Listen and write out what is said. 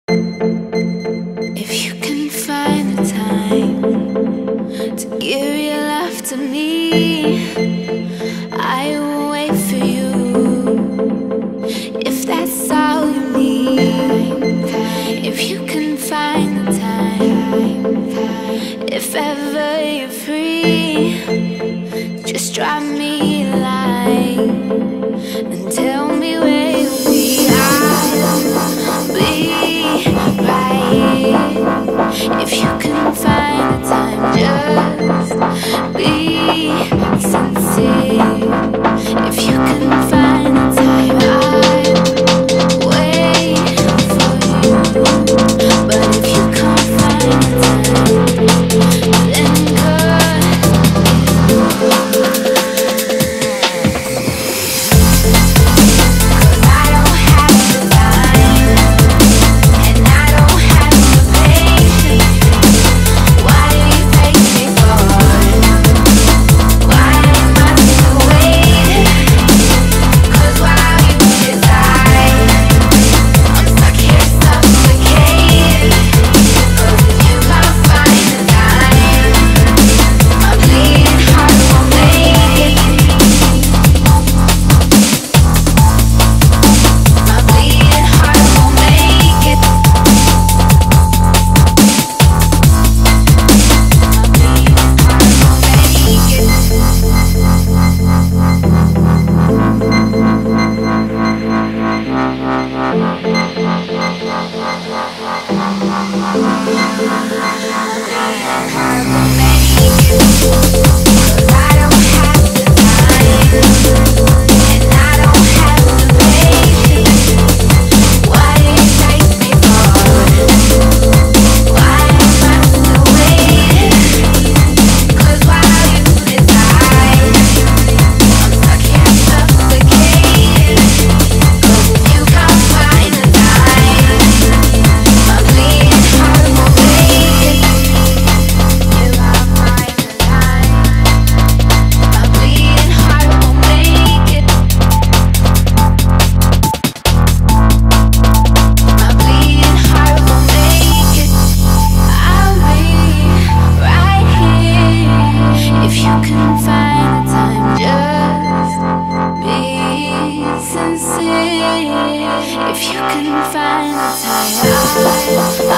If you can find the time to give your love to me, I will wait for you. If that's all you need, if you can find the time, if ever you're free, just drop me a line and tell me where you'll be. I'll be right here. If you can find the time, just be sincere. If you can find the time, I'll wait for you. But if you can't find the time, then good. If you can find the time,